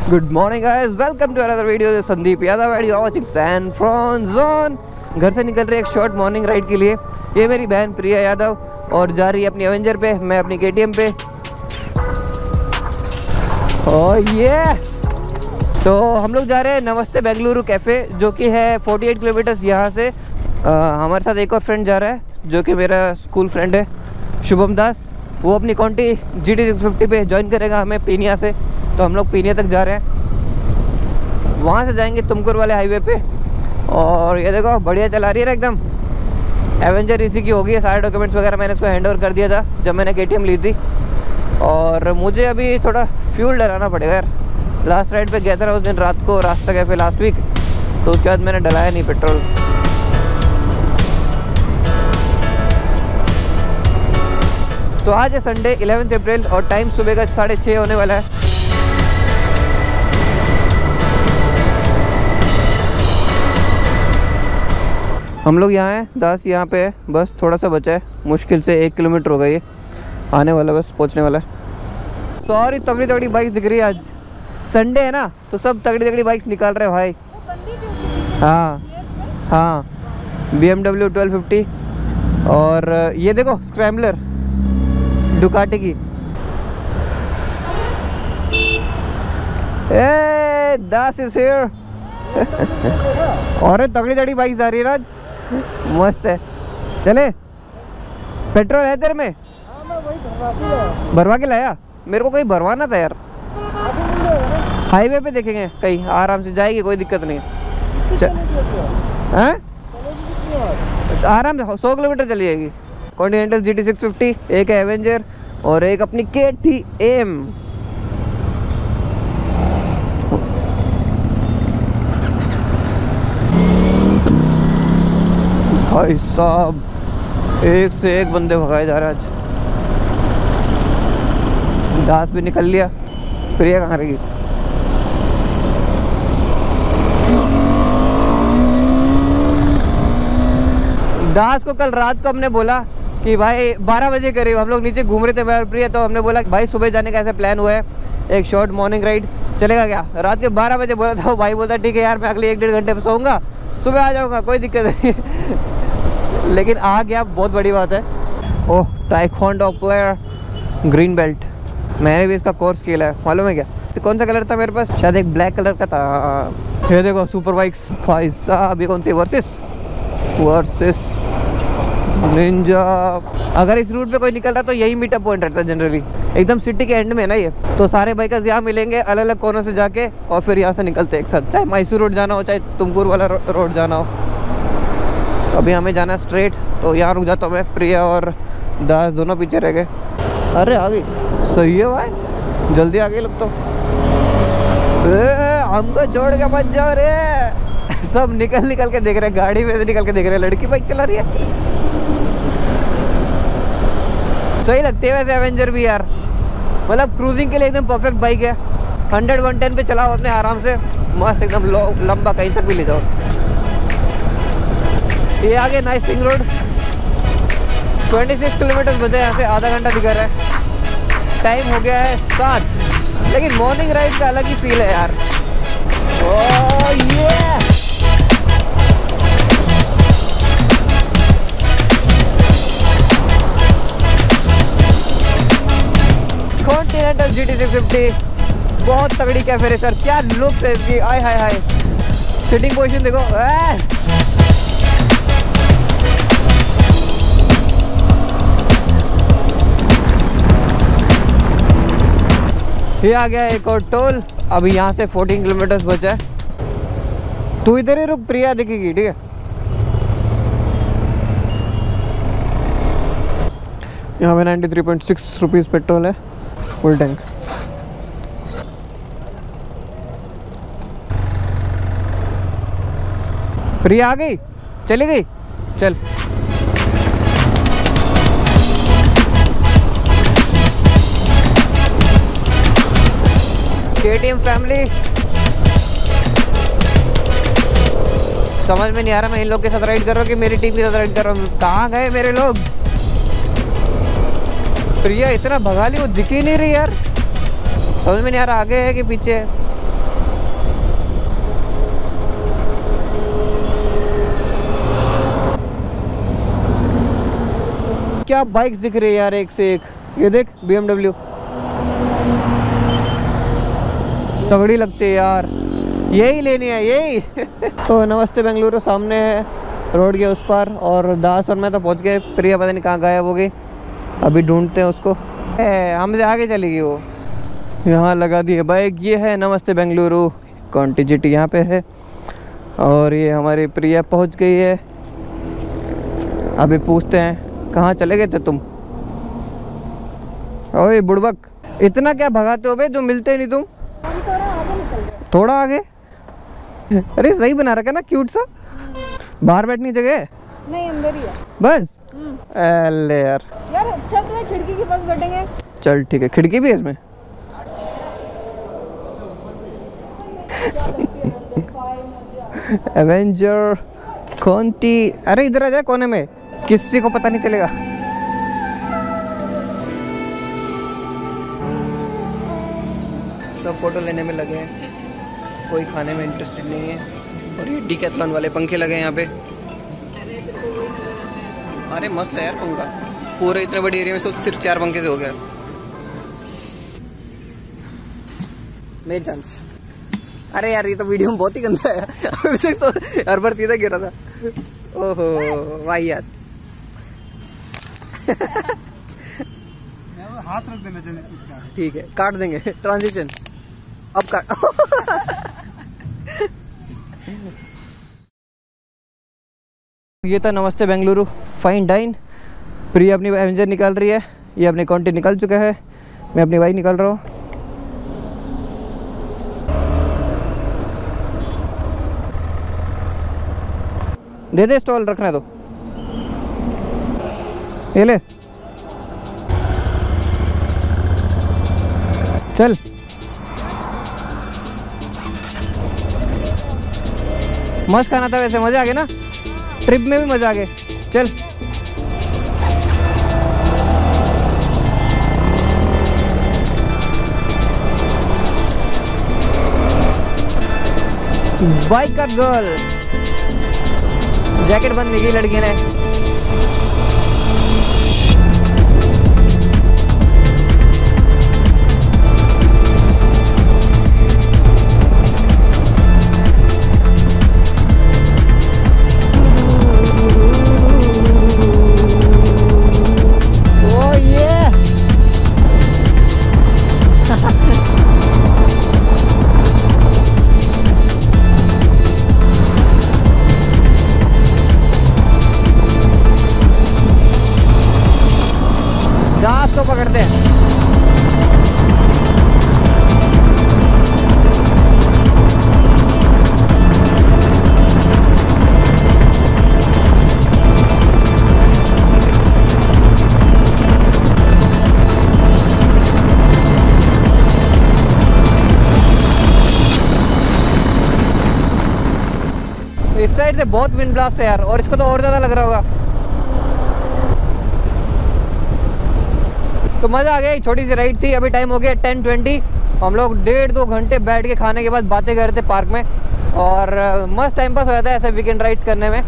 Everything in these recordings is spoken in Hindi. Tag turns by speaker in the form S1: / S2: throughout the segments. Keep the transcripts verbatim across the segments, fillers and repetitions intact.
S1: Good morning guys, welcome to another video. This Sandeep Yadav and you are watching San Francisco. घर से निकल रही है एक शॉर्ट मॉर्निंग राइड के लिए। ये मेरी बहन प्रिया यादव और जा रही है अपनी एवेंजर पे, मैं अपनी केटीएम पे। ओह ये तो हम लोग जा रहे हैं नमस्ते बेंगलुरु कैफ़े, जो कि है अड़तालीस किलोमीटर्स यहाँ से। आ, हमारे साथ एक और फ्रेंड जा रहा है जो कि मेरा स्कूल फ्रेंड है शुभम दास। वो अपनी conti G T six fifty पे ज्वाइन करेगा हमें पीनिया से। तो हम लोग पीनिया तक जा रहे हैं, वहाँ से जाएंगे तुमकुर वाले हाईवे पे। और ये देखो बढ़िया चला रही है ना एकदम। एवेंजर इसी की होगी, सारे डॉक्यूमेंट्स वगैरह मैंने इसको हैंड ओवर कर दिया था जब मैंने केटीएम ली थी। और मुझे अभी थोड़ा फ्यूल डलाना पड़ेगा यार। लास्ट राइड पे गया था ना उस दिन रात को रास्ता कैफे लास्ट वीक, तो उसके बाद मैंने डलाया नहीं पेट्रोल। तो आज है संडे ग्यारह अप्रैल और टाइम सुबह का साढ़े छः होने वाला है। हम लोग यहाँ हैं, दास यहाँ पे है, बस थोड़ा सा बचा है, मुश्किल से एक किलोमीटर हो गई है, आने वाला बस पहुँचने वाला है। सॉरी तगड़ी तगड़ी बाइक्स दिख रही है, आज संडे है ना तो सब तगड़ी तगड़ी बाइक्स निकाल रहे हैं भाई। हाँ हाँ, B M W twelve fifty और ये देखो स्क्रैम्बलर डुकाटी की। A Das is here. और तगड़ी तगड़ी बाइक्स आ रही है ना आज, मस्त है। चले, पेट्रोल है तेरे में?
S2: हाँ, मैं वही भरवा के लाया।
S1: भरवा के लाया? मेरे को कहीं भरवाना था यार। हाईवे पे देखेंगे कहीं, आराम से जाएगी, कोई दिक्कत नहीं है। आराम से सौ किलोमीटर चली जाएगी। Continental G T six fifty, एक है एवेंजर और एक अपनी के टी एम। भाई साहब एक से एक बंदे भगाए जा रहे हैं आज। दास भी निकल लिया, प्रिया कहाँ रहेगी? दास को कल रात को हमने बोला कि भाई बारह बजे करीब हम लोग नीचे घूम रहे थे मैं और प्रिया, तो हमने बोला भाई सुबह जाने का ऐसा प्लान हुआ है, एक शॉर्ट मॉर्निंग राइड चलेगा क्या? रात के बारह बजे बोला था, भाई बोलता ठीक है यार मैं अगले एक डेढ़ घंटे में सोऊंगा, सुबह आ जाऊंगा, कोई दिक्कत नहीं। लेकिन आ गया, बहुत बड़ी बात है। Oh taekwondo player, green belt. मैंने भी इसका कोर्स किया है, मालूम है क्या? तो कौन सा कलर था मेरे पास? शायद एक ब्लैक कलर का था। ये देखो सुपर बाइक्स भाई साहब, ये कौन सी? Versus versus Ninja. अगर इस रूट पे कोई निकल रहा है तो यही मीटअप पॉइंट रहता है जनरली, एकदम सिटी के एंड में है ना ये। तो सारे बाइकर्स यहाँ मिलेंगे अलग अलग कोनों से जाके और फिर यहाँ से निकलते एक साथ, चाहे मैसूर रोड जाना हो चाहे तुमकुर वाला रो, रोड जाना हो। अभी हमें जाना है स्ट्रेट, तो यहाँ रुक जाता हूँ मैं। प्रिया और दास दोनों पीछे रह गए। अरे आ गई, सही है भाई, जल्दी आ गए लोग तो। हमको छोड़ के मत जाओ रे। सब निकल निकल के देख रहे हैं, गाड़ी में से निकल के देख रहे हैं, लड़की बाइक चला रही है। सही लगती है वैसे एवेंजर भी यार, मतलब क्रूजिंग के लिए एकदम परफेक्ट बाइक है। हंड्रेड वन टेन पे चलाओ अपने आराम से, मस्त एकदम लंबा कहीं तक भी ले जाओ। ये आगे नाइस सिंग रोड, छब्बीस किलोमीटर बचे यहाँ से, आधा घंटा दिखा रहा है। टाइम हो गया है सात, लेकिन मॉर्निंग राइड का अलग ही फील है यार। ओह ये continental G T six fifty बहुत तगड़ी कैफे है सर, क्या लुक है इसकी। आय हाय हाय, सिटिंग पोजीशन देखो। ये आ गया एक और टोल। अभी यहाँ से चौदह किलोमीटर बचा है। तू इधर ही रुक, प्रिया दिखेगी, ठीक है? यहाँ पे तिरानवे पॉइंट छह रुपीस पेट्रोल है, फुल टैंक। प्रिया आ गई, चली गई, चल। केटीएम फैमिली, समझ में नहीं आ रहा मैं इन लोग के साथ राइड कर रहा हूँ कि मेरी टीम के साथ राइड कर रहा हूँ। कहाँ गए मेरे लोग? प्रिया इतना भगा ली, वो दिख ही नहीं रही यार, समझ में नहीं आ रहा आगे है कि पीछे है। क्या बाइक्स दिख रही है यार, एक से एक। ये देख बी एम डब्ल्यू तगड़ी लगती है यार, यही लेनी है यही। तो नमस्ते बेंगलुरु सामने है, रोड के उस पार। और दास और मैं तो पहुंच गए, प्रिया पता नहीं कहाँ गायब हो गई, अभी ढूंढते हैं उसको। हमसे आगे चली गई वो, यहाँ लगा दी है बाइक। ये है नमस्ते बेंगलुरु, कॉन्टिजिट यहाँ पे है। और ये हमारी प्रिया पहुँच गई है। अभी पूछते हैं कहाँ चले गए थे तुम। ओए बुड़बक, इतना क्या भगाते हो बे, जो मिलते नहीं तुम।
S2: हम थोड़ा आगे निकल गए।
S1: थोड़ा आगे? अरे सही बना रखा ना, क्यूट सा। बाहर बैठने की जगह है?
S2: नहीं, अंदर ही है
S1: बस। अले यार
S2: यार चल, तुम्हें खिड़की के पास बैठेंगे।
S1: चल ठीक है, खिड़की भी है इसमें। एवेंजर कौनती, अरे इधर आ जाए कोने में, किसी को पता नहीं चलेगा। सब फोटो लेने में लगे हैं, कोई खाने में इंटरेस्टेड नहीं है। और ये डीकैथलॉन वाले पंखे लगे हैं यहाँ पे। अरे मस्त है यार पंखा, पूरे इतने बड़े एरिया में तो सिर्फ चार पंखे से हो गया मेरी चांस। अरे यार ये तो वीडियो में बहुत ही गंदा है। अभी तक तो हर बार सीधा गिरा था। ओहो वाही यार।
S2: हाथ रख देना जल्दी।
S1: ठीक है, काट देंगे ट्रांजिशन। अब काट। ये था नमस्ते बेंगलुरु फाइन डाइन। प्रिया अपनी एवेंजर निकाल रही है, ये अपनी कॉन्टी निकाल चुका है, मैं अपनी बाइक निकाल रहा हूँ। दे दे स्टॉल रखना तो, ये ले चल। मस्त खाना था वैसे, मजा आ गया ना, ट्रिप में भी मजा आ गया। चल बाइकर गर्ल, जैकेट बंद की लड़की ने। दास को पकड़ते हैं। इस साइड से बहुत विंड ब्लास्ट है यार, और इसको तो और ज्यादा लग रहा होगा। तो मज़ा आ गया, छोटी सी राइड थी। अभी टाइम हो गया टेन ट्वेंटी। हम लोग डेढ़ दो घंटे बैठ के खाने के बाद बातें कर रहे थे पार्क में, और मस्त टाइम पास हो जाता है ऐसे वीकेंड राइड्स करने में।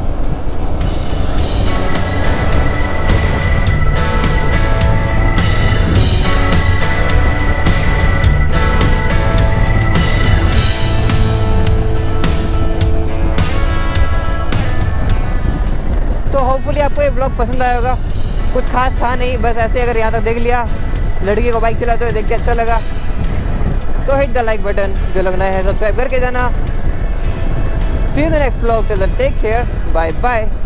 S1: तो होपफुली आपको ये व्लॉग पसंद आया होगा। कुछ खास था नहीं, बस ऐसे अगर यहाँ तक देख लिया, लड़की को बाइक चलाते हुए देख के अच्छा लगा तो हिट द लाइक बटन, जो लगना है सब्सक्राइब करके जाना। See you the next vlog, till then take care, bye bye.